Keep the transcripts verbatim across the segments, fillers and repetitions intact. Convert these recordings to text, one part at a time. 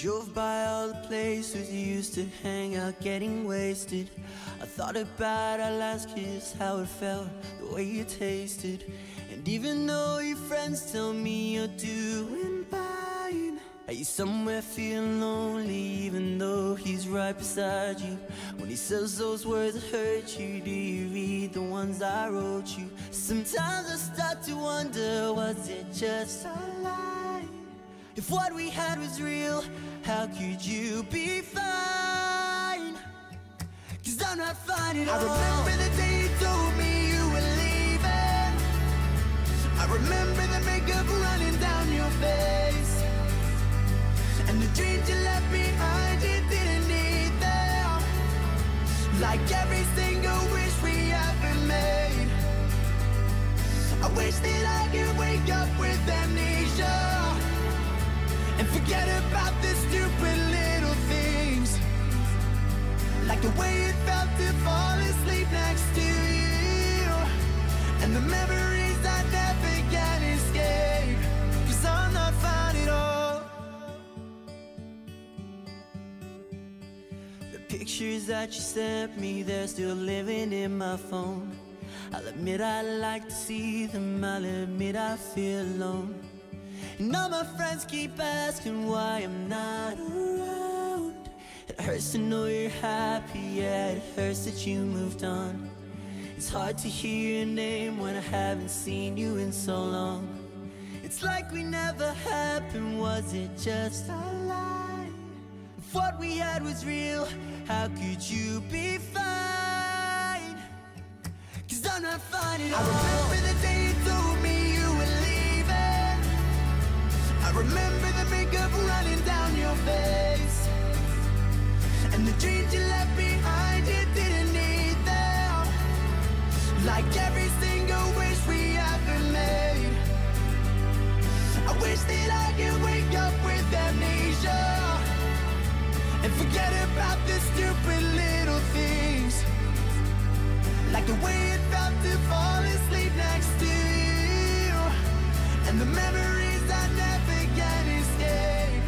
Drove by all the places you used to hang out, getting wasted. I thought about our last kiss, how it felt, the way you tasted. And even though your friends tell me you're doing fine, are you somewhere feeling lonely, even though he's right beside you? When he says those words that hurt you, do you read the ones I wrote you? Sometimes I start to wonder, was it just a lie? If what we had was real, how could you be fine? Cause I'm not fine at all. I remember the day you told me you were leaving. I remember the makeup running down your face, and the dreams you left behind, you didn't need them. Like every single wish we ever made. I wish that I could wake up with amnesia and forget about the stupid little things, like the way it felt to fall asleep next to you, and the memories I never can escape. Cause I'm not fine at all. The pictures that you sent me, they're still living in my phone. I'll admit I like to see them, I'll admit I feel alone. And all my friends keep asking why I'm not around. It hurts to know you're happy, yeah, it hurts that you moved on. It's hard to hear your name when I haven't seen you in so long. It's like we never happened, was it just a lie? If what we had was real, how could you be fine? Cause I'm not fine at all. I remember the day you told me you were leaving. I remember the makeup running down your face, and the dreams you left behind, you didn't need them. Like every single wish we ever made. I wish that I could wake up with amnesia and forget about the stupid little things, like the way it felt to fall asleep next to you, and the memories I never can escape.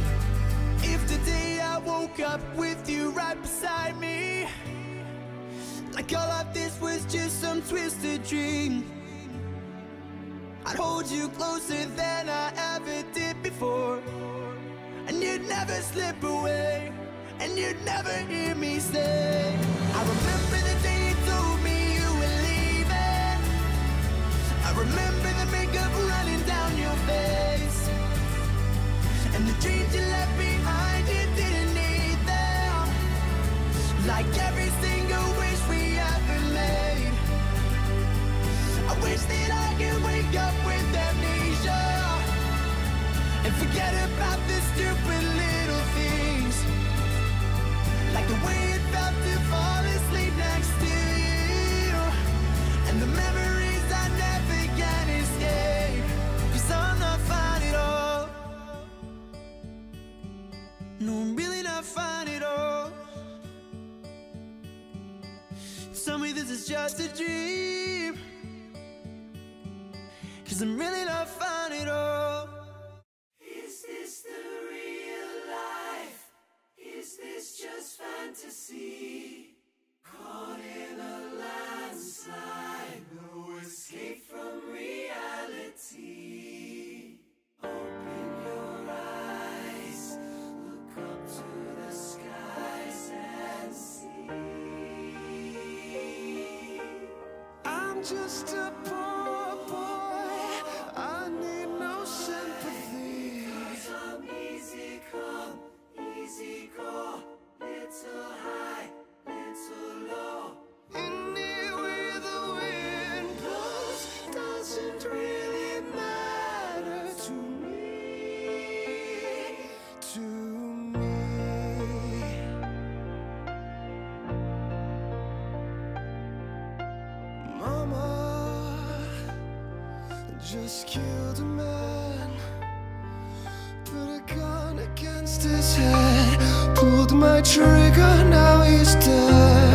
If today I woke up with you right beside me, like all of this was just some twisted dream, I'd hold you closer than I ever did before, and you'd never slip away, and you'd never hear me say, I remember the day you told me you were leaving. I remember the makeup running down your face, and the dreams you left behind, you didn't need them. Like every single wish we ever made. I wish that I could wake up with amnesia and forget about the stupid little things, like the way it felt to fall asleep next to you, and the memories I never can escape. Cause I'm not fine at all. No, I'm really not fine at all. Tell me this is just a dream, cause I'm really not fine at all. Is this the real life? Is this just fantasy? Caught in a landslide, no escape from reality. Open your eyes, look up to the skies and see. I'm just a poor boy, I need no sympathy. Cause I'm easy come, easy go, little high, little low. Anywhere the wind blows doesn't really matter to me, to me. Mama just killed a man, put a gun against his head, pulled my trigger, now he's dead.